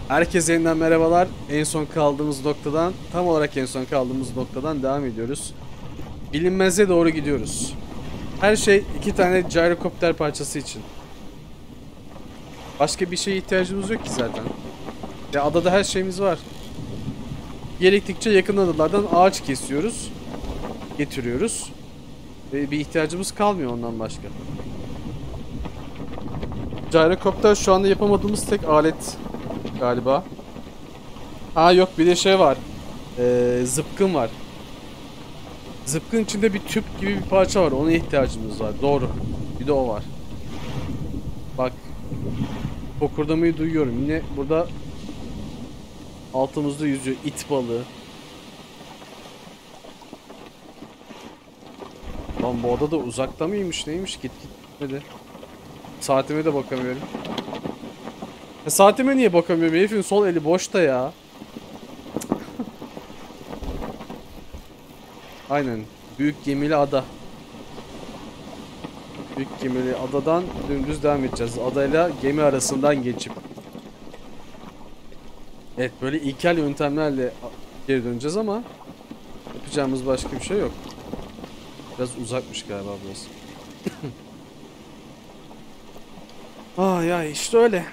Herkese yeniden merhabalar. En son kaldığımız noktadan, tam olarak en son kaldığımız noktadan devam ediyoruz. Bilinmez'e doğru gidiyoruz. Her şey iki tane gyrokopter parçası için. Başka bir şeye ihtiyacımız yok ki zaten. Ve adada her şeyimiz var. Gerektikçe yakın adalardan ağaç kesiyoruz. Getiriyoruz. Ve bir ihtiyacımız kalmıyor ondan başka. Gyrokopter şu anda yapamadığımız tek alet galiba. Ha yok, bir de şey var. Zıpkın var. Zıpkın içinde bir tüp gibi bir parça var. Ona ihtiyacımız var. Doğru. Bir de o var. Bak. Fokurdamayı duyuyorum. Yine burada altımızda yüzüyor. İt balığı. Lan bu oda da uzakta mıymış? Neymiş? Git gitmedi. Saatime de bakamıyorum. Saatime niye bakamıyorum? Herifin sol eli boşta ya. Aynen. Büyük gemili ada. Büyük gemili adadan dümdüz devam edeceğiz. Adayla gemi arasından geçip. Evet, böyle ilkel yöntemlerle geri döneceğiz ama yapacağımız başka bir şey yok. Biraz uzakmış galiba burası. Ya işte öyle.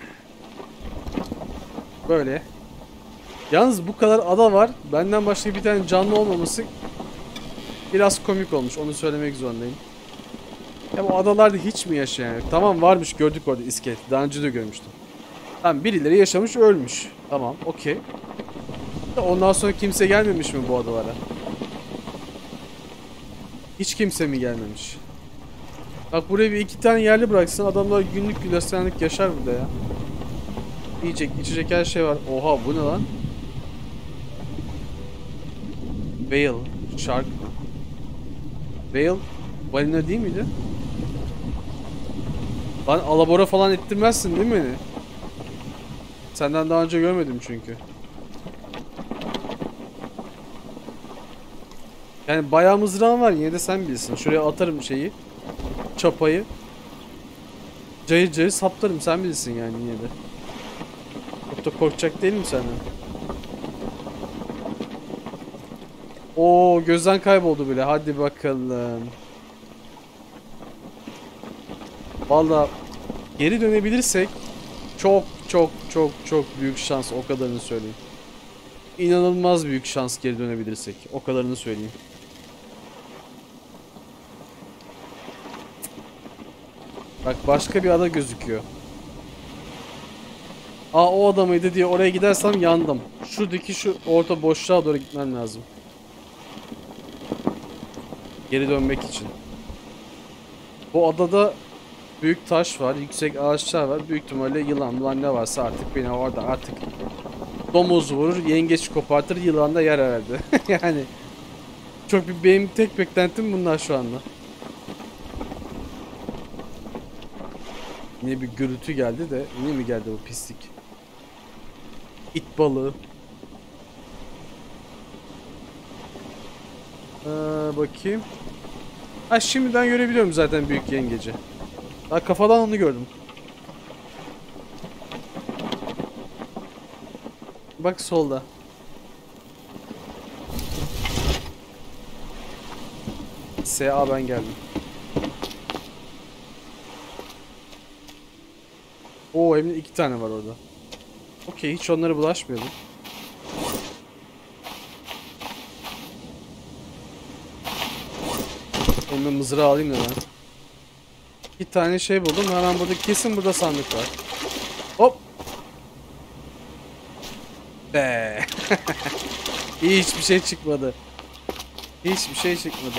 Böyle. Yalnız bu kadar ada var. Benden başka bir tane canlı olmaması biraz komik olmuş. Onu söylemek zorundayım. Ya bu adalarda hiç mi yaşayan yok? Tamam, varmış, gördük orada iskelet. Daha önce de görmüştüm. Tamam, birileri yaşamış, ölmüş. Tamam, okey. Ondan sonra kimse gelmemiş mi bu adalara? Hiç kimse mi gelmemiş? Bak, buraya bir iki tane yerli bıraksın, adamlar günlük gülistanlık yaşar burada ya. Yiyecek, içecek her şey var. Oha, bu ne lan? Whale, shark. Whale, balina değil miydi? Lan alabora falan ettirmezsin değil mi beni? Senden daha önce görmedim çünkü. Yani bayağı mızrağın var, yine de sen bilirsin. Şuraya atarım şeyi. Çapayı. Cayır cayır saplarım, sen bilirsin yani yine de. Çok da korkacak değilim senden. Oo, gözden kayboldu bile. Hadi bakalım. Valla geri dönebilirsek çok çok çok çok büyük şans, o kadarını söyleyeyim. İnanılmaz büyük şans geri dönebilirsek, o kadarını söyleyeyim. Bak, başka bir ada gözüküyor. Aa, o ada mıydı diye oraya gidersem yandım. Şuradaki şu orta boşluğa doğru gitmem lazım. Geri dönmek için. Bu adada büyük taş var, yüksek ağaçlar var. Büyük ihtimalle yılan bulan ne varsa artık beni orada artık domuz vurur, yengeç kopartır, yılan da yer herhalde. Yani çok benim tek beklentim bunlar şu anda. Yine bir gürültü geldi de, yine mi geldi bu pislik? İt balığı. Bakayım. Ha, şimdiden görebiliyorum zaten büyük yengeci. Daha kafadan onu gördüm. Bak solda. SA, ben geldim. Oo, hem de iki tane var orada. Okey, hiç onlara bulaşmıyordum. Ben mızrağı alayım da ben. Bir tane şey buldum. Hemen burada, kesin burada sandık var. Hop. Be. Hiçbir şey çıkmadı. Hiçbir şey çıkmadı.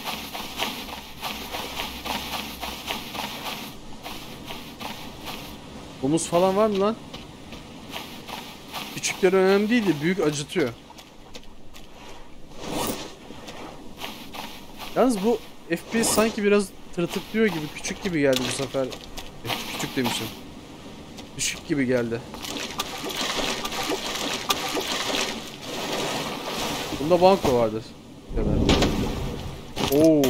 Domuz falan var mı lan? Küçükler önemli değil de büyük acıtıyor. Yalnız bu FPS sanki biraz tırtıklıyor gibi, küçük gibi geldi bu sefer. Küçük demişim. Düşük gibi geldi. Bunda banko vardır. Kadar. Oo.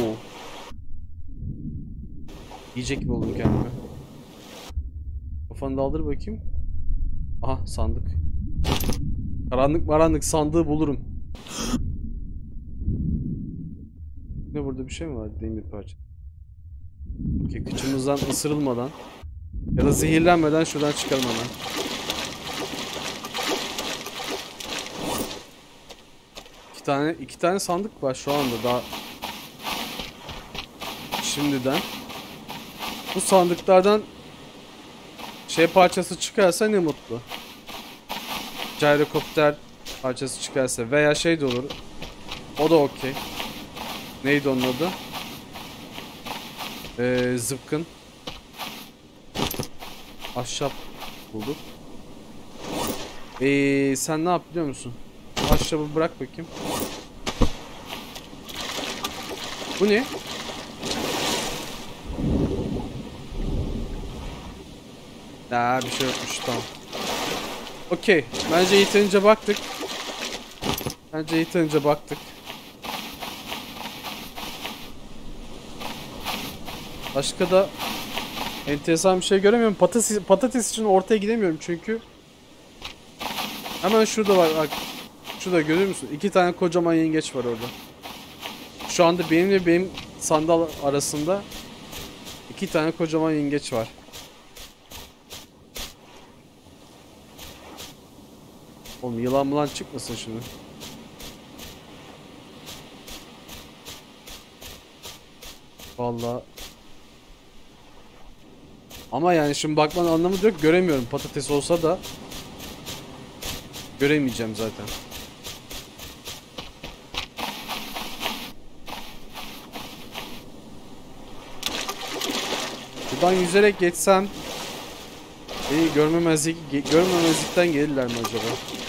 Yiyecek gibi oldum kendime. Kafanı daldır bakayım. Aha, sandık. Karanlık maranlık sandığı bulurum. Ne, burada bir şey mi var? Demir parça. Okey, kıçımızdan ısırılmadan ya da zehirlenmeden şuradan çıkalım hemen. İki tane sandık var şu anda daha şimdiden. Bu sandıklardan şey parçası çıkarsa ne mutlu. Gyrokopter parçası çıkarsa veya şey de olur. O da okey. Neydi onun adı? Zıpkın. Ahşap bulduk. Sen ne yap biliyor musun? Ahşabı bırak bakayım. Bu ne? Bir şey yokmuş, tamam. Okey. Bence yeterince baktık. Başka da enteresan bir şey göremiyorum. Patates için ortaya gidemiyorum çünkü. Hemen şurada var. Bak. Şurada görüyor musun? 2 tane kocaman yengeç var orada. Şu anda benim sandal arasında 2 tane kocaman yengeç var. Oğlum yılan mılan çıkmasın şimdi. Vallahi. Ama yani şimdi bakmanın anlamı yok. Göremiyorum. Patates olsa da göremeyeceğim zaten. Buradan yüzerek geçsem görmemezlikten gelirler mi acaba?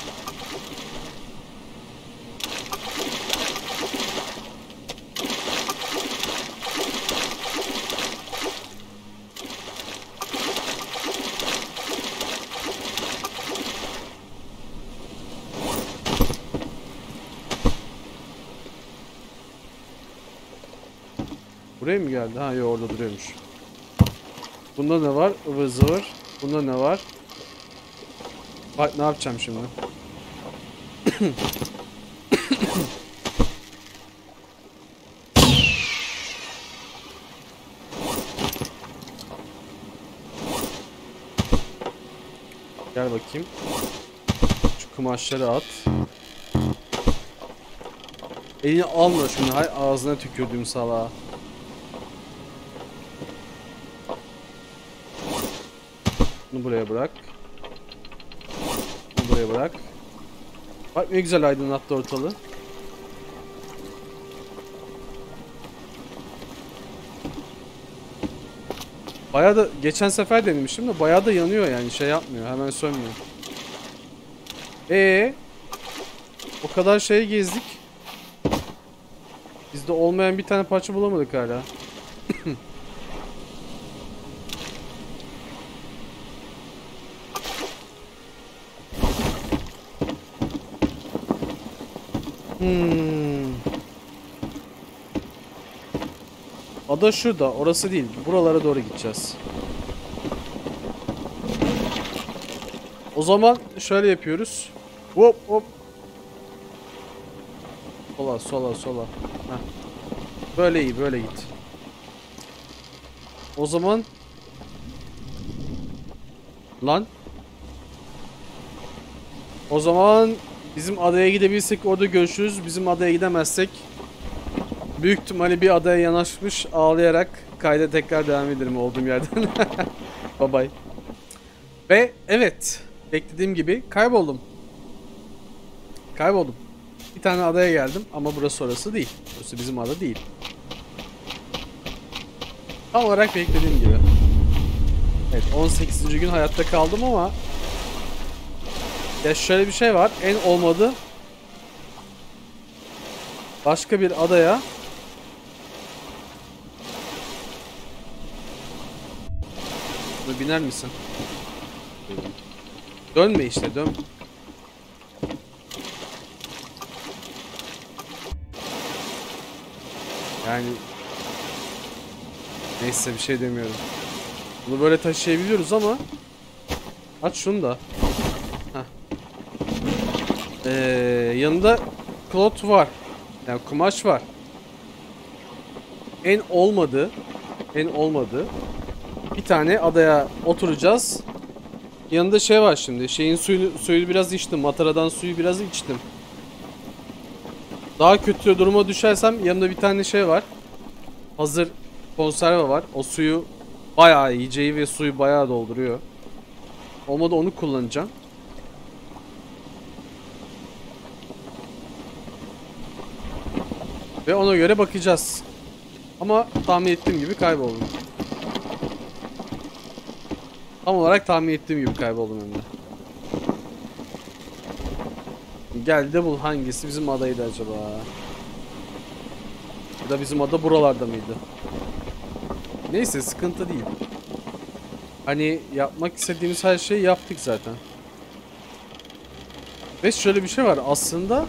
Buraya mı geldi? Ha yok, orada duruyormuş. Bunda ne var? Ivır zıvır. Bunda ne var? Bak ne yapacağım şimdi. Gel bakayım. Şu kumaşları at. Elini alma şunu. Hay ağzına tükürdüğüm salağa. Bunu buraya bırak. Bunu buraya bırak. Bak ne güzel aydınlattı ortalığı. Bayağı da geçen sefer denemiştim de bayağı da yanıyor yani, şey yapmıyor, hemen sönmüyor. O kadar şey gezdik. Bizde olmayan bir tane parça bulamadık hala. Ada şurada, orası değil. Buralara doğru gideceğiz. O zaman şöyle yapıyoruz. Hop hop. Sola. Heh. Böyle iyi, böyle git. O zaman lan. O zaman bizim adaya gidebilsek orada görüşürüz. Bizim adaya gidemezsek büyük ihtimalle bir adaya yanaşmış ağlayarak kayda tekrar devam ederim olduğum yerden. Bye bye. Ve evet, beklediğim gibi kayboldum. Bir tane adaya geldim ama burası orası değil. Burası bizim ada değil. Tam olarak beklediğim gibi. Evet, 18. gün hayatta kaldım ama ya şöyle bir şey var. En olmadı başka bir adaya biner misin? Dönme işte, dön. Yani neyse, bir şey demiyorum. Bunu böyle taşıyabiliyoruz ama aç şunu da. Heh. Ee, yanında klot var. Yani kumaş var. En olmadı. Bir tane adaya oturacağız. Yanında şey var şimdi. Şeyin suyu biraz içtim. Mataradan suyu biraz içtim. Daha kötü duruma düşersem yanımda bir tane şey var. Hazır konserve var. O suyu bayağı yiyeceği ve suyu bayağı dolduruyor. Olmadı onu kullanacağım. Ve ona göre bakacağız. Ama tahmin ettiğim gibi kayboldum. Tam olarak tahmin ettiğim gibi kayboldum hem de. Gel de bul, hangisi bizim adaydı acaba? Ya da bizim ada buralarda mıydı? Neyse, sıkıntı değil. Hani yapmak istediğimiz her şeyi yaptık zaten. Ve şöyle bir şey var aslında.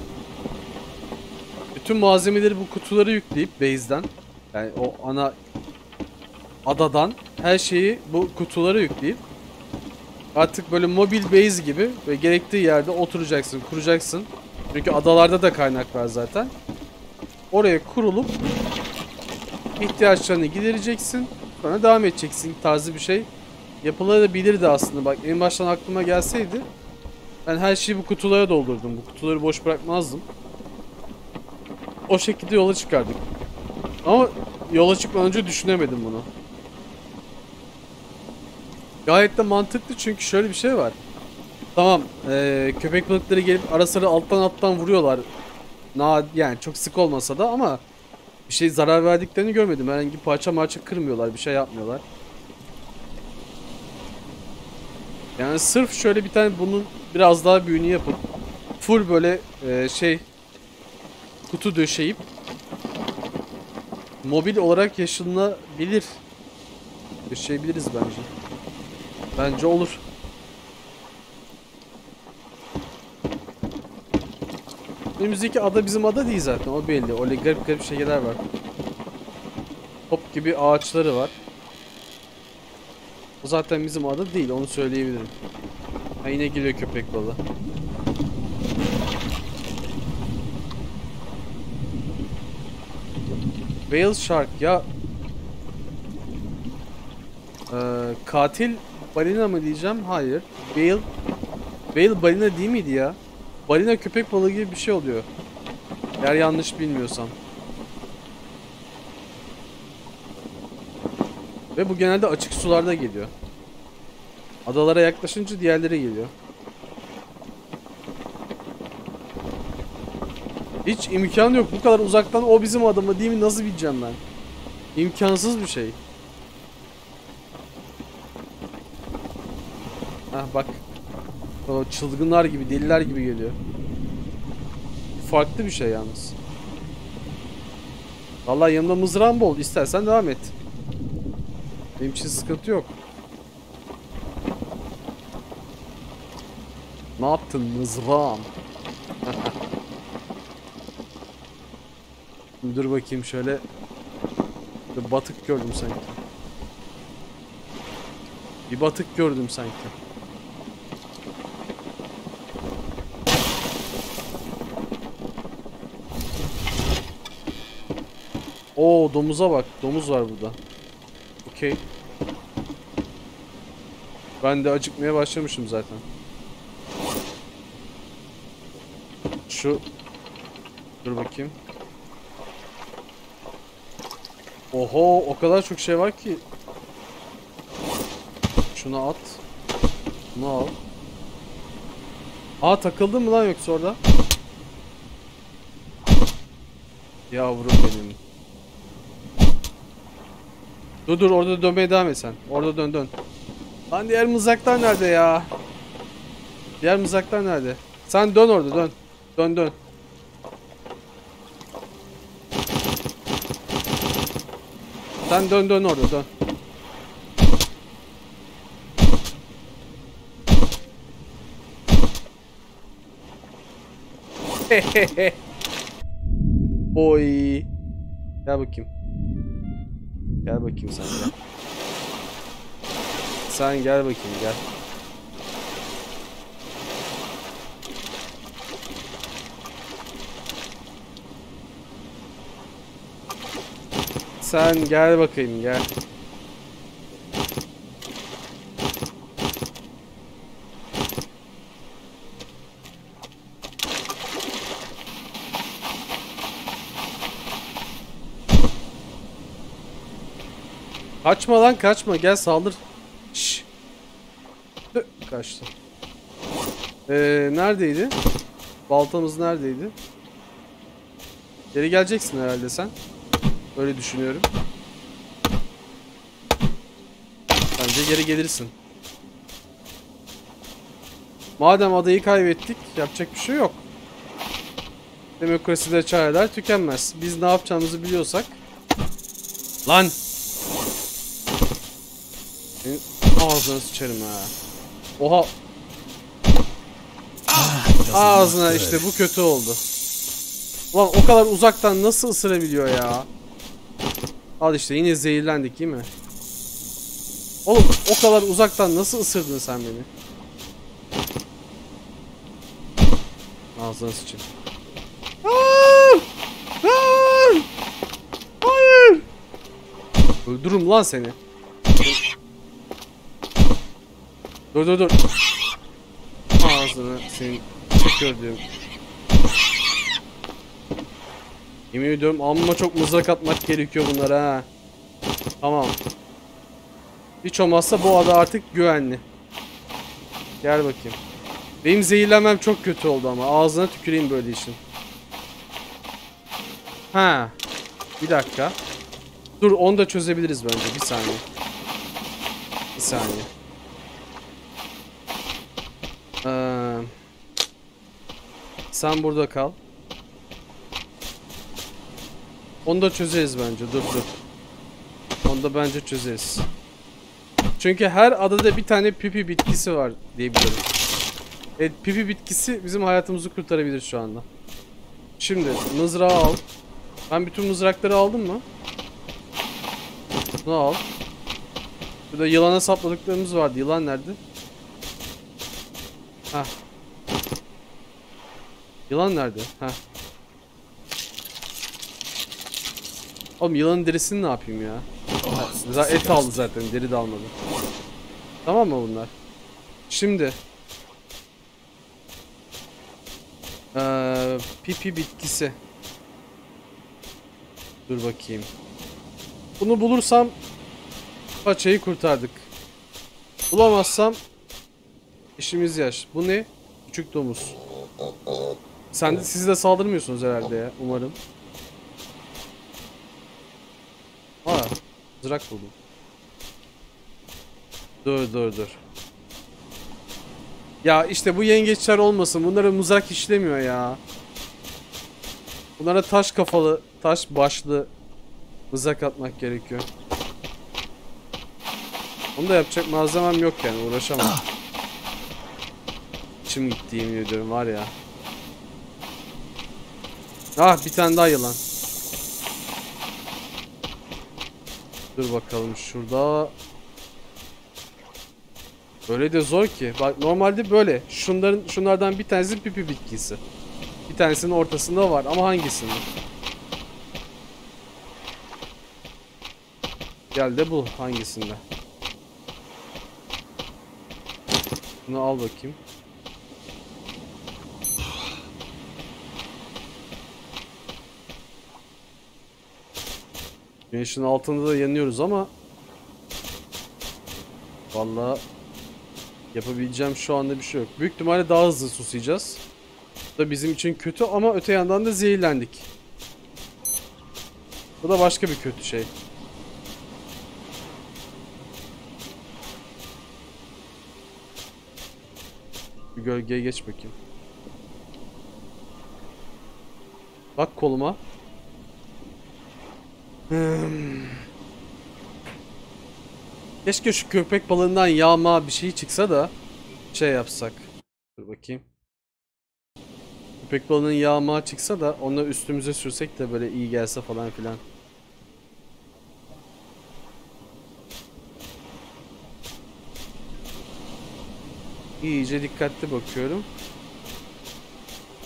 Bütün malzemeleri bu kutulara yükleyip base'den, yani o ana adadan her şeyi bu kutulara yükleyip artık böyle mobil base gibi ve gerektiği yerde oturacaksın, kuracaksın. Çünkü adalarda da kaynak var zaten. Oraya kurulup ihtiyaçlarını gidereceksin. Sonra devam edeceksin tarzı bir şey. Yapılabilirdi aslında. Bak, en baştan aklıma gelseydi ben her şeyi bu kutulara doldurdum. Bu kutuları boş bırakmazdım. O şekilde yola çıkardık. Ama yola çıkmadan önce düşünemedim bunu. Gayet de mantıklı, çünkü şöyle bir şey var. Tamam, köpek balıkları gelip ara sıra alttan vuruyorlar. Yani çok sık olmasa da, ama bir şey zarar verdiklerini görmedim. Herhangi parça kırmıyorlar, bir şey yapmıyorlar. Yani sırf şöyle bir tane bunun biraz daha büyüğünü yapıp full böyle kutu döşeyip mobil olarak yaşanabilir. Yaşayabiliriz bence. Bence olur. Önümüzdeki ada bizim ada değil zaten, o belli. Öyle garip garip şeyler var. Top gibi ağaçları var. O zaten bizim ada değil, onu söyleyebilirim. Ha, yine geliyor köpek balığı. Whale shark ya. Katil balina mı diyeceğim? Hayır. Whale balina değil miydi ya? Balina köpek balığı gibi bir şey oluyor. Eğer yanlış bilmiyorsam. Ve bu genelde açık sularda geliyor. Adalara yaklaşınca diğerleri geliyor. Hiç imkan yok. Bu kadar uzaktan o bizim adamı değil mi? Nasıl bileceğim ben? İmkansız bir şey. Hah bak. O çılgınlar gibi, deliler gibi geliyor. Farklı bir şey yalnız. Vallahi yanımda mızrağım bol. İstersen devam et. Benim için sıkıntı yok. Ne yaptın mızrağım? Dur bakayım şöyle. Bir batık gördüm sanki. Bir batık gördüm sanki. Oo, domuza bak. Domuz var burada. Okey. Ben de acıkmaya başlamışım zaten. Dur bakayım. Oho, o kadar çok şey var ki. Şunu at. Bunu al. Aa, takıldın mı lan yoksa orada? Yavrum benim. Dur orada dönmeye devam et sen. Orada dön. Lan diğer mızraklar nerede ya? Diğer mızraklar nerede? Sen dön orada, dön. Dön. Sen dön orada, dön. Oy. Gel bakayım. Gel bakayım sen gel. Sen gel bakayım, gel. Sen gel bakayım, gel. Kaçma lan, kaçma, gel saldır. Şşş. Kaçtı. Neredeydi? Baltamız neredeydi? Geri geleceksin herhalde sen. Öyle düşünüyorum. Bence geri gelirsin. Madem adayı kaybettik, yapacak bir şey yok. Demokraside çareler tükenmez. Biz ne yapacağımızı biliyorsak. Lan! Senin ağzına sıçarım ha. Oha! Ağzına işte, bu kötü oldu. Ulan o kadar uzaktan nasıl ısırabiliyor ya? Al işte, yine zehirlendik değil mi? Oğlum o kadar uzaktan nasıl ısırdın sen beni? Ağzına sıçayım. Hayır! Öldürürüm lan seni. Dur. Ağzını senin çekiyorum. Yemin ediyorum amma çok mızrak atmak gerekiyor bunlara ha. Tamam. Hiç olmazsa bu ada artık güvenli. Gel bakayım. Benim zehirlenmem çok kötü oldu ama. Ağzına tüküreyim böyle işin. Ha. Bir dakika. Dur, onu da çözebiliriz bence. Bir saniye. Bir saniye. Sen burada kal. Onu da çözeriz bence. Dur. Onu da bence çözeriz. Çünkü her adada bir tane pipi bitkisi var diyebilirim. Evet, pipi bitkisi bizim hayatımızı kurtarabilir şu anda. Şimdi mızrağı al. Ben bütün mızrakları aldım mı? Bunu al. Burada yılana sapladıklarımız vardı. Yılan nerede? Heh. Yılan nerede? Heh. Oğlum yılanın derisini ne yapayım ya? Et aldı zaten, deri de almadı. Tamam mı bunlar? Şimdi pipi bitkisi. Dur bakayım. Bunu bulursam paçayı kurtardık. Bulamazsam işimiz yaş. Bu ne? Küçük domuz. Siz de saldırmıyorsunuz herhalde ya, umarım. Aa, mızrak buldum. Dur. Ya işte bu yengeçler olmasın. Bunlara mızrak işlemiyor ya. Bunlara taş kafalı, taş başlı mızrak atmak gerekiyor. Onu da yapacak malzemem yok yani, uğraşamam. İçim gitti yemin ediyorum var ya. Ah, bir tane daha yılan. Dur bakalım şurada. Böyle de zor ki. Bak normalde böyle. Şunlardan bir tanesi pipi bitkisi. Bir tanesinin ortasında var ama hangisinde? Gel de bul hangisinde. Bunu al bakayım. Güneşin altında da yanıyoruz ama vallahi yapabileceğim şu anda bir şey yok. Büyük ihtimalle daha hızlı susayacağız. Bu da bizim için kötü ama öte yandan da zehirlendik. Bu da başka bir kötü şey. Bir gölgeye geç bakayım. Bak koluma. Keşke şu köpek balığından yağma bir şey çıksa da şey yapsak. Dur bakayım. Köpek balığının yağma çıksa da onu üstümüze sürsek de böyle iyi gelse falan filan. İyice dikkatli bakıyorum.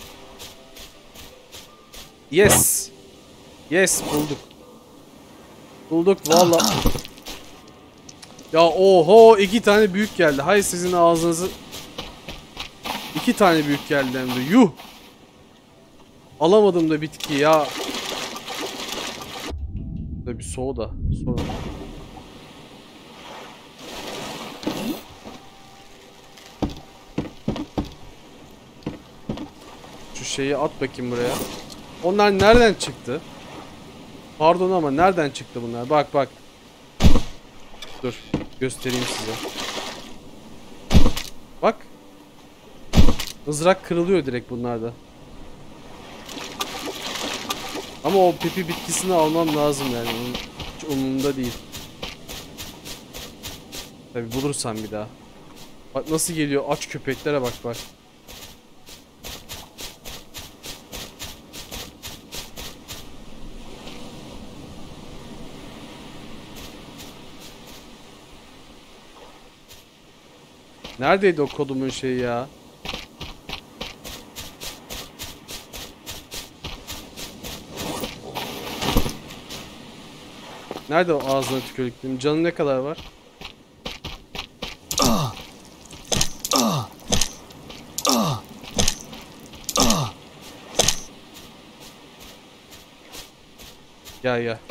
Yes. Yes, bulduk. Bulduk valla. Ya oho 2 tane büyük geldi. Hay sizin ağzınızı. 2 tane büyük geldi hem de. Yuh. Alamadım da bitki ya. Da bir soğuda. Sonra. Şu şeyi at bakayım buraya. Onlar nereden çıktı? Pardon ama nereden çıktı bunlar? Bak bak. Dur göstereyim size. Bak. Mızrak kırılıyor direkt bunlarda. Ama o pipi bitkisini almam lazım yani. Onun hiç umurumda değil. Tabi bulursam bir daha. Bak nasıl geliyor aç köpeklere bak bak. Neredeydi o kodumun şeyi ya? Nerede o ağzına tükürüklüğüm? Canı ne kadar var? Gel gel.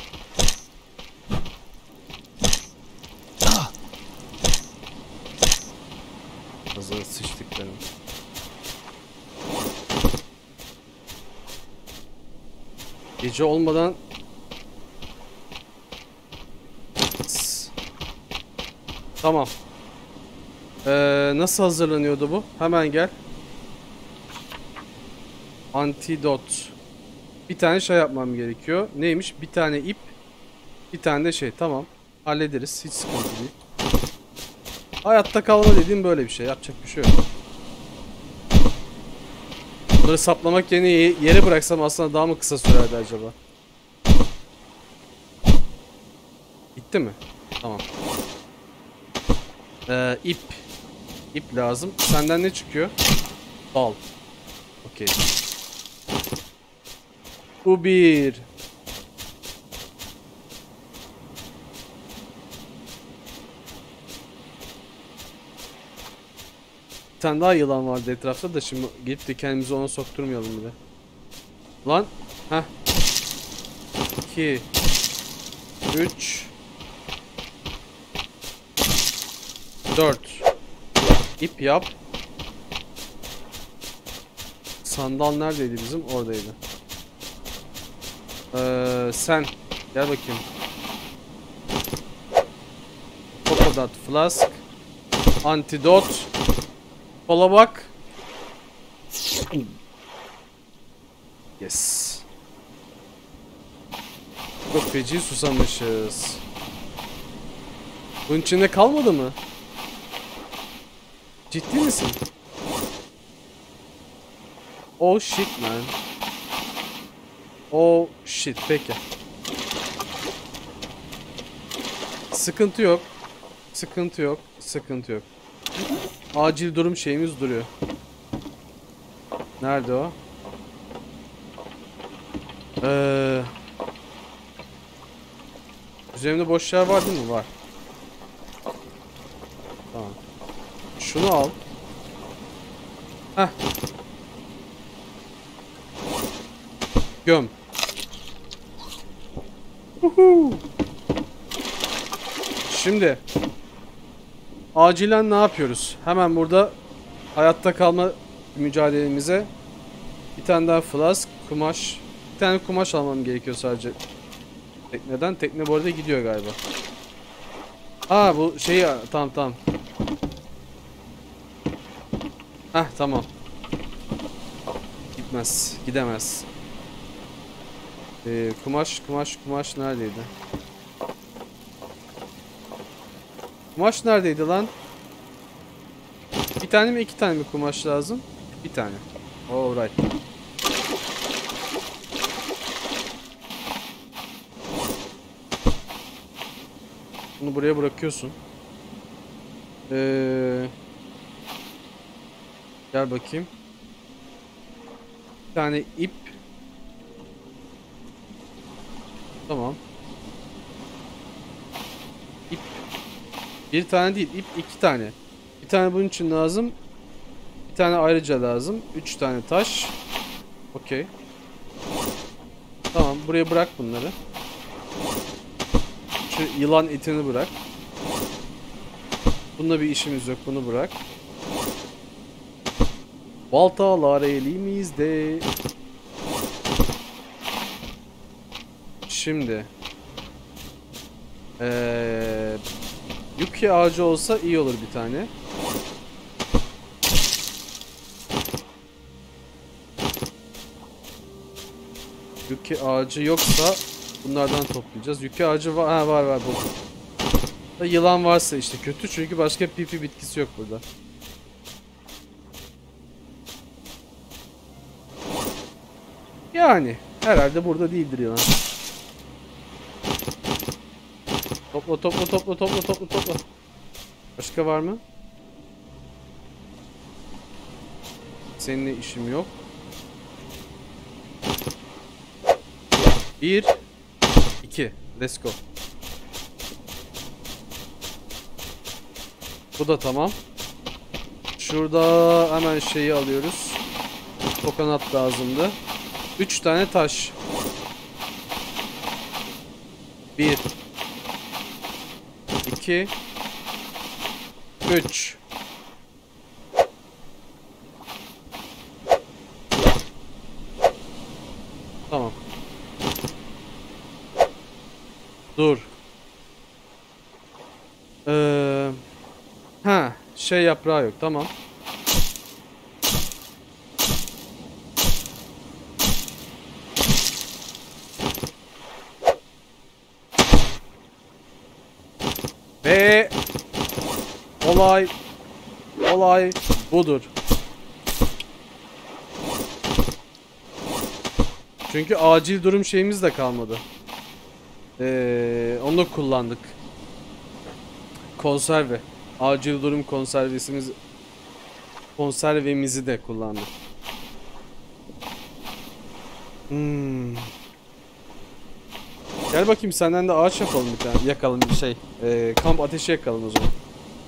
Hazır sıçtık benim. Gece olmadan tamam. Nasıl hazırlanıyordu bu? Hemen gel. Antidot. Bir tane şey yapmam gerekiyor. Neymiş? Bir tane ip. Bir tane de şey. Tamam. Hallederiz. Hiç sıkıntı değil. Hayatta kalma dediğim böyle bir şey. Yapacak bir şey yok. Bunları saplamak yerine yere bıraksam aslında daha mı kısa sürerdi acaba? Bitti mi? Tamam. İp. İp lazım. Senden ne çıkıyor? Dal. Okey. Bu bir. Bir tane daha yılan vardı etrafta da şimdi gidip de kendimizi ona sokturmayalım bile. Lan. Heh. 2 3 4 İp yap. Sandal neredeydi bizim? Oradaydı. Sen gel bakayım. Coconut flask. Antidot. Kola bak. Yes. Çok feci susamışız. Bunun içinde kalmadı mı? Ciddi misin? Oh shit man. Oh shit peki. Sıkıntı yok. Sıkıntı yok. Sıkıntı yok. Acil durum şeyimiz duruyor. Nerede o? Üzerimde boş yer var değil mi? Var. Tamam. Şunu al. Heh. Göm. Şimdi acilen ne yapıyoruz? Hemen burada hayatta kalma mücadelemize bir tane daha flask, kumaş. Bir tane kumaş almam gerekiyor sadece. Tekneden. Tekne bu arada gidiyor galiba. Aa bu şeyi tamam tamam. Heh tamam. Gitmez. Gidemez. Kumaş neredeydi? Kumaş neredeydi lan? Bir tane mi iki tane mi kumaş lazım? Bir tane. Alright. Bunu buraya bırakıyorsun. Gel bakayım. Bir tane ip. Tamam. Bir tane değil, ip 2 tane. Bir tane bunun için lazım. Bir tane ayrıca lazım. 3 tane taş. Okey. Tamam, buraya bırak bunları. Şu yılan etini bırak. Bununla bir işimiz yok, bunu bırak. Baltalar elimizde. Şimdi yuki ağacı olsa iyi olur bir tane. Yuki ağacı yoksa bunlardan toplayacağız. Yuki ağacı var. Ha, var burada. Yılan varsa işte kötü, çünkü başka pipi bitkisi yok burada. Yani herhalde burada değildir yılan. Topla. Başka var mı? Seninle işim yok. 1 2 let's go. Bu da tamam. Şurada hemen şeyi alıyoruz. Kokonat lazımdı. 3 tane taş. 1 2 3. Tamam. Dur. Ha, şey yaprağı yok. Tamam. Ve olay budur. Çünkü acil durum şeyimiz de kalmadı. Onu kullandık. Konserve. Acil durum konservemizi de kullandık. Gel bakayım, senden de ağaç yapalım bir tane. Yakalım bir şey. Kamp ateşi yakalım o zaman.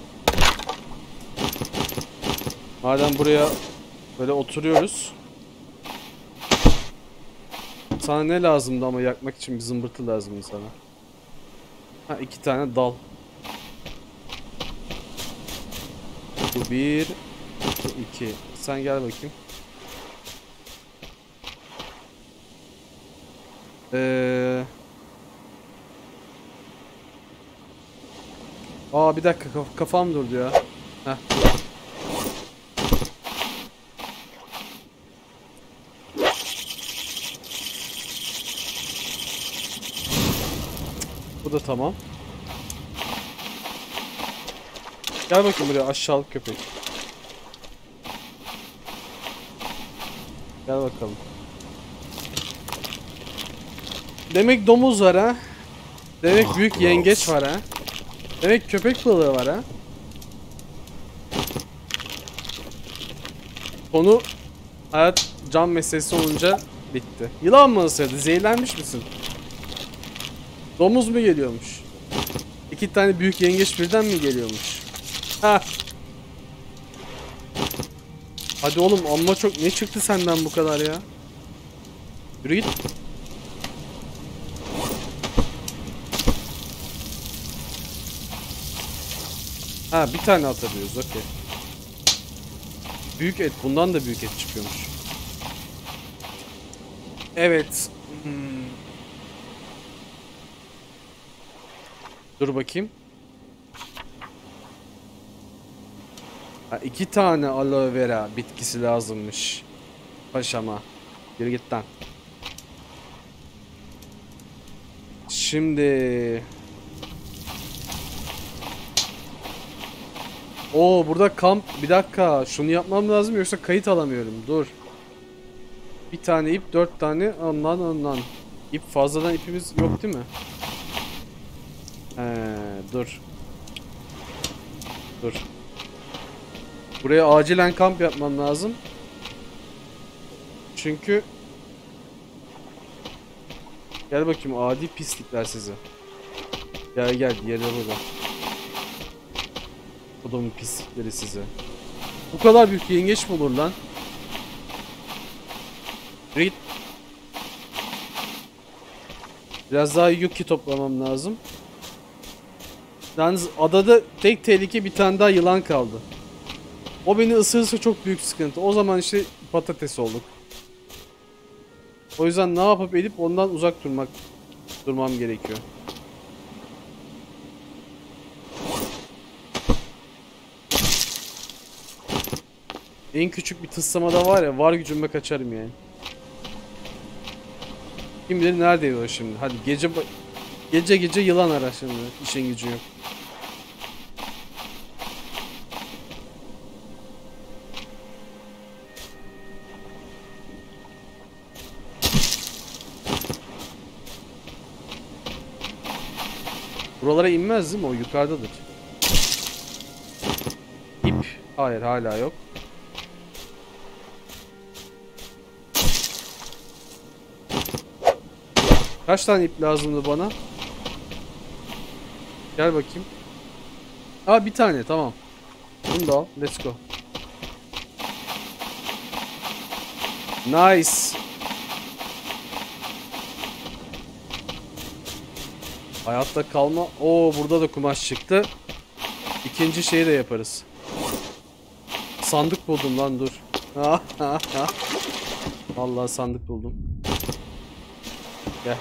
Madem buraya böyle oturuyoruz. Sana ne lazımdı ama yakmak için? Bir zımbırtı lazımdı sana. Ha, 2 tane dal. Bu 1, bu 2. Sen gel bakayım. Bir dakika, kafam durdu ya. Heh. Bu da tamam. Gel bakayım buraya aşağılık köpek. Gel bakalım. Demek domuz var ha. Demek büyük yengeç var ha. Demek köpek balığı var ha. Konu hayat can meselesi olunca bitti. Yılan mı ısırdı? Zehirlenmiş misin? Domuz mu geliyormuş? 2 tane büyük yengeç birden mi geliyormuş? Ha. Hadi oğlum, amma çok ne çıktı senden bu kadar ya? Yürü git. Ha, bir tane atabiliyoruz, okey. Büyük et, bundan da büyük et çıkıyormuş. Evet. Dur bakayım. Ha, 2 tane aloe vera bitkisi lazımmış. Paşama. Yürü git lan. Şimdi... burada kamp. Bir dakika. Şunu yapmam lazım, yoksa kayıt alamıyorum. Dur. Bir tane ip, 4 tane. Ondan. İp, fazladan ipimiz yok değil mi? Dur. Buraya acilen kamp yapmam lazım. Çünkü... Gel bakayım adi pislikler sizi. Gel diğeri burada. Kodumun pislikleri size. Bu kadar büyük yengeç mi olur lan? Reed. Biraz daha yuki toplamam lazım. Yalnız adada tek tehlike bir tane daha yılan kaldı. O beni ısırırsa çok büyük sıkıntı. O zaman işte patates olduk. O yüzden ne yapıp edip ondan uzak durmam gerekiyor. En küçük bir tıslamada var ya, var gücümle kaçarım yani. Kim bilir neredeydi o şimdi. Hadi gece yılan ara şimdi. İşin gücü yok. Buralara inmez değil mi? O yukarıdadır. İp. Hayır, hala yok. Kaç tane ip lazımdı bana? Gel bakayım. Aa, bir tane, tamam. Bunu da al. Let's go. Nice. Hayatta kalma. Oo, burada da kumaş çıktı. İkinci şeyi de yaparız. Sandık buldum lan, dur. Vallahi sandık buldum. Gel.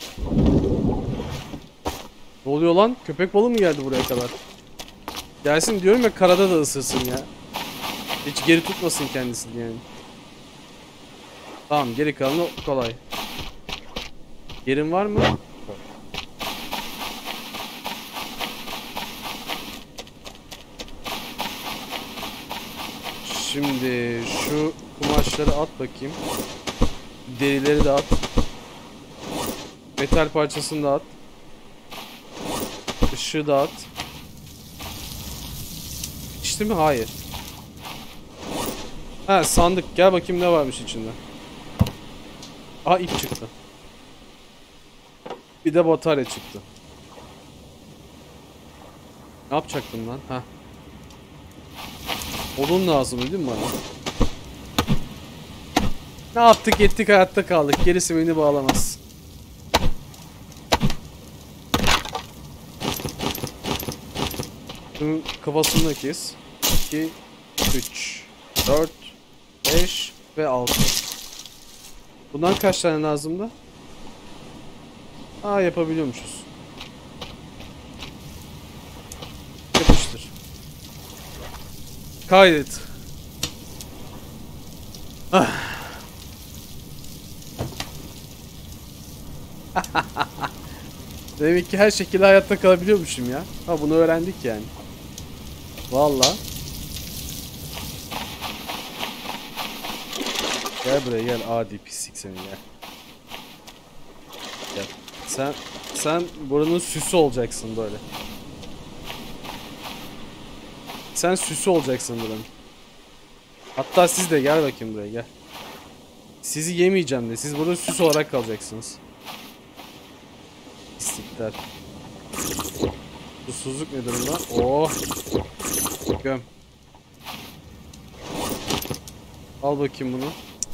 Ne oluyor lan? Köpek balığı mı geldi buraya kadar? Gelsin diyorum ya, karada da ısırsın ya. Hiç geri tutmasın kendisini yani. Tamam, geri kalanı kolay. Yerin var mı? Şimdi şu kumaşları at bakayım. Derileri de at. Metal parçasını da at. Işığı da at. İçti mi? Hayır. Ha, sandık. Gel bakayım ne varmış içinde. Aha, ip çıktı. Bir de batarya çıktı. Ne yapacaktım lan? Ha. Odun lazım değil mi bana? Ne yaptık ettik, hayatta kaldık. Gerisi beni bağlamaz. Şunun kafasını da kes. 2, 3, 4, 5 ve 6. Bundan kaç tane lazımdı? Aa, yapabiliyormuşuz. Yapıştır. Kaydet. Ah. Demek ki her şekilde hayatta kalabiliyormuşum ya. Ha, bunu öğrendik yani. Vallahi. Gel buraya, gel adi pislik seni, gel. Gel. Sen buranın süsü olacaksın böyle. Sen süsü olacaksın buranın. Hatta siz de gel bakayım buraya, gel. Sizi yemeyeceğim de, siz burada süs olarak kalacaksınız. Pislikler. Susuzluk ne durumda? Oh. Göm. Al bakayım bunu.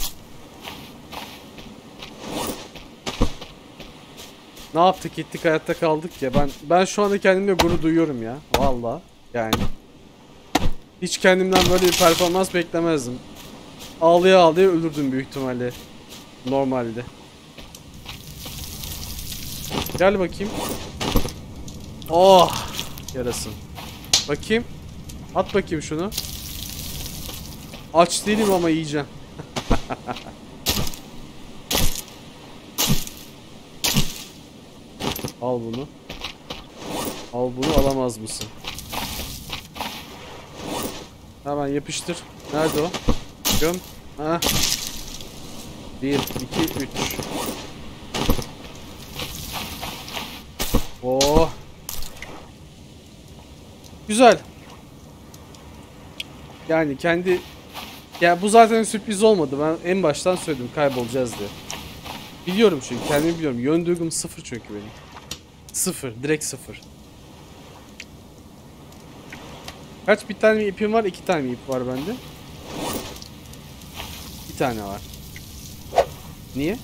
Ne yaptık ettik, hayatta kaldık ya. Ben şu anda kendimle gurur duyuyorum ya. Vallahi yani. Hiç kendimden böyle bir performans beklemezdim. Ağlaya ağlaya ölürdüm büyük ihtimalle. Normalde. Gel bakayım. Oh! Yarasın. Bakayım. At bakayım şunu. Aç değilim ama yiyeceğim. Al bunu. Al bunu, alamaz mısın? Hemen yapıştır. Nerede o? Göm. Ha. 1, 2, 3. Oh. Güzel. Yani ya bu zaten sürpriz olmadı. Ben en baştan söyledim kaybolacağız diye. Biliyorum çünkü, kendimi biliyorum. Yön duygum sıfır çünkü benim. Sıfır, direkt sıfır. Kaç bir tane mi ipim var? 2 tane mi ip var bende? Bir tane var. Niye?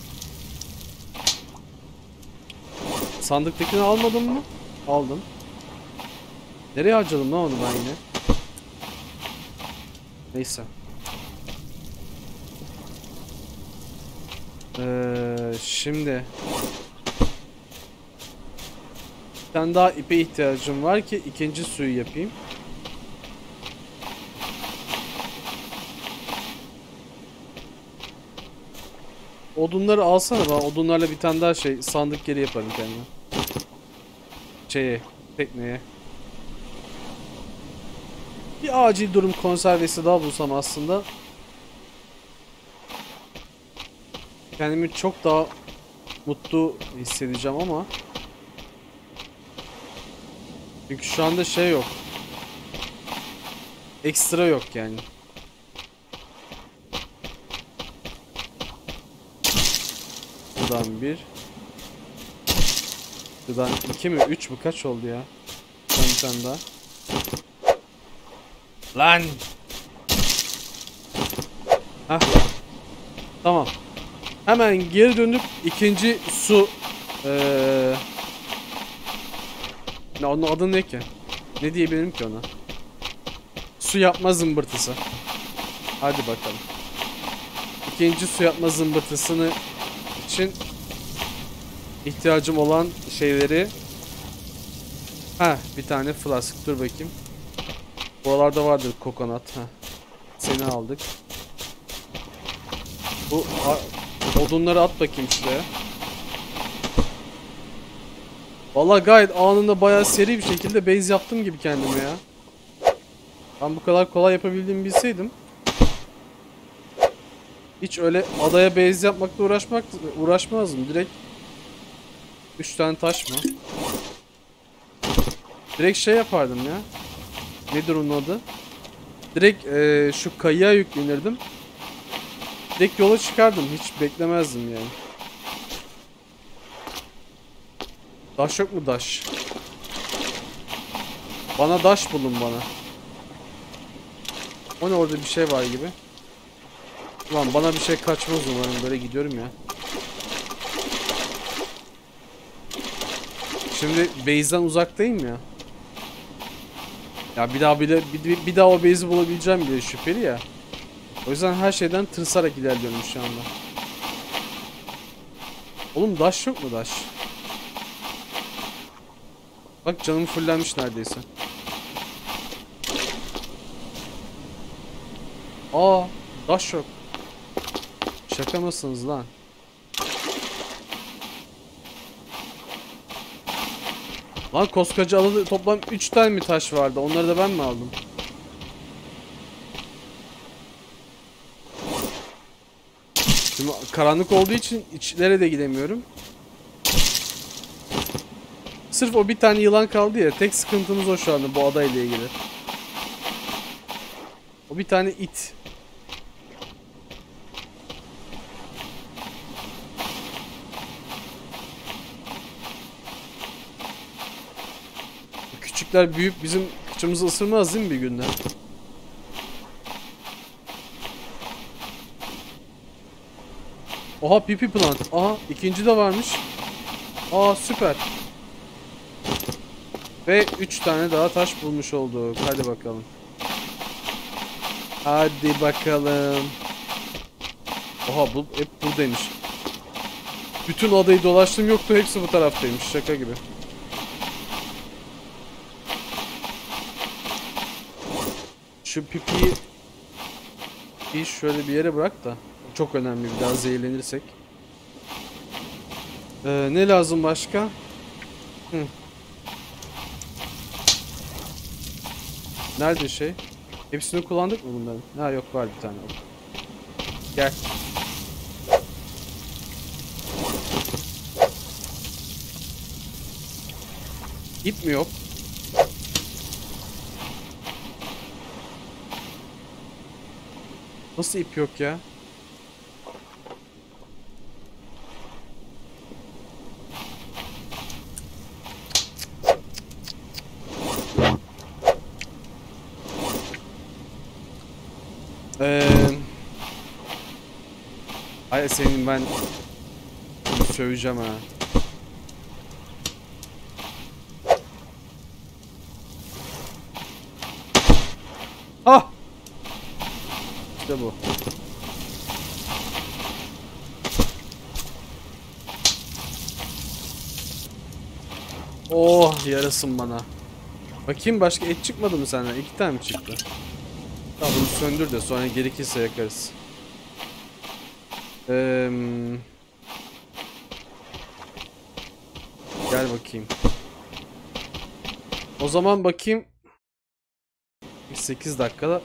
Sandıktakini almadın mı? Aldım. Nereye harcadım lan onu ben yine? Neyse. Şimdi bir tane daha ipe ihtiyacım var ki ikinci suyu yapayım. Odunları alsana, ben odunlarla bir tane daha sandık geri yaparım kendime. Tekneye. Bir acil durum konservesi daha bulsam aslında kendimi çok daha mutlu hissedeceğim ama çünkü şu anda yok. Ekstra yok yani. Buradan bir. Buradan 2 mi? 3 mü? Kaç oldu ya? Bir tane daha. Lan! Hah. Tamam. Hemen geri dönüp ikinci su onun adı ne ki? Ne diyebilirim ki ona? Su yapma zımbırtısı. Hadi bakalım. İkinci su yapma zımbırtısını için ihtiyacım olan şeyleri. Bir tane flask. Dur bakayım. Buralarda vardır kokonat. Seni aldık. Bu odunları at bakayım şuraya. Vallahi gayet anında bayağı seri bir şekilde base yaptım gibi kendime ya. Ben bu kadar kolay yapabildiğimi bilseydim hiç öyle adaya base yapmakla uğraşmazdım. Direkt 3 tane taş mı? Direkt yapardım ya. Nedir onun adı? Direkt şu kayaya yüklenirdim. Direkt yola çıkardım. Hiç beklemezdim yani. Daş yok mu daş? Bana daş bulun bana. O ne, orada bir şey var gibi. Ulan bana bir şey kaçmaz umarım, böyle gidiyorum ya. Şimdi base'den uzaktayım ya. Ya bir daha o base'i bulabileceğim bile şüpheli ya. O yüzden her şeyden tırsarak ilerliyorum şu anda. Oğlum daş yok mu daş? Bak canım fullenmiş neredeyse. Aa, daş yok. Şaka mısınız lan? Lan koskoca adada toplam 3 tane mi taş vardı? Onları da ben mi aldım? Şimdi karanlık olduğu için içlere de gidemiyorum. Sırf o bir tane yılan kaldı ya. Tek sıkıntımız o şu anda bu adayla ilgili. O bir tane it. Küçükler büyük bizim kıçımızı ısırmaz değil mi bir günde? Oha, pipi plant. Aha, ikinci de varmış. Aa, süper. Ve 3 tane daha taş bulmuş olduk. Hadi bakalım. Hadi bakalım. Oha, bu hep buradaymış. Bütün adayı dolaştım, yoktu, hepsi bu taraftaymış. Şaka gibi. Şu pipiyi şöyle bir yere bırak da. Çok önemli, bir daha zehirlenirsek. Ne lazım başka? Nerede Hepsini kullandık mı bunların? Ha yok, var bir tane. Gel. İp mi yok? Nasıl ip yok ya? Ay senin ben söveceğim ha. Ah! İşte bu. Oh yarasın bana. Bakayım başka et çıkmadı mı senden? 2 tane mi çıktı? Tamam bunu söndür de sonra gerekirse yakarız. Gel bakayım. O zaman bakayım. 8 dakikada.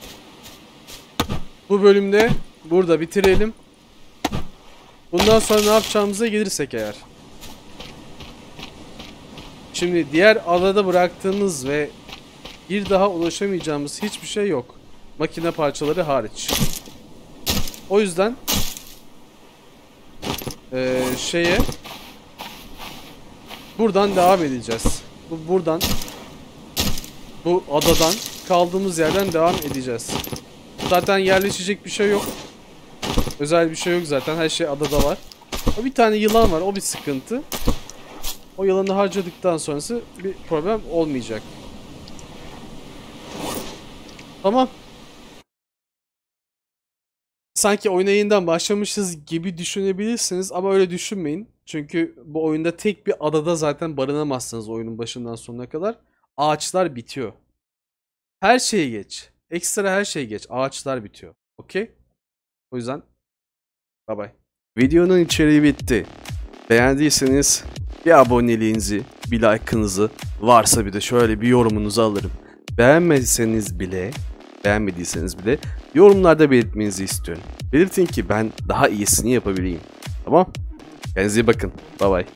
Bu bölümde burada bitirelim. Bundan sonra ne yapacağımıza gelirsek eğer. Şimdi diğer adada bıraktığımız ve bir daha ulaşamayacağımız hiçbir şey yok. Makine parçaları hariç. O yüzden buradan devam edeceğiz. Bu adadan kaldığımız yerden devam edeceğiz. Zaten yerleşecek bir şey yok. Özel bir şey yok zaten. Her şey adada var. Bir tane yılan var. O bir sıkıntı. O yılanı harcadıktan sonrası bir problem olmayacak. Tamam. Sanki oyuna yeniden başlamışız gibi düşünebilirsiniz ama öyle düşünmeyin. Çünkü bu oyunda tek bir adada zaten barınamazsınız oyunun başından sonuna kadar. Ağaçlar bitiyor. Her şeyi geç. Ekstra her şeyi geç. Ağaçlar bitiyor. Okey? O yüzden bye bye. Videonun içeriği bitti. Beğendiyseniz bir aboneliğinizi, bir like'ınızı, varsa bir de şöyle bir yorumunuzu alırım. Beğenmediyseniz bile yorumlarda belirtmenizi istiyorum. Belirtin ki ben daha iyisini yapabileyim. Tamam? Kendinize iyi bakın. Bye bye.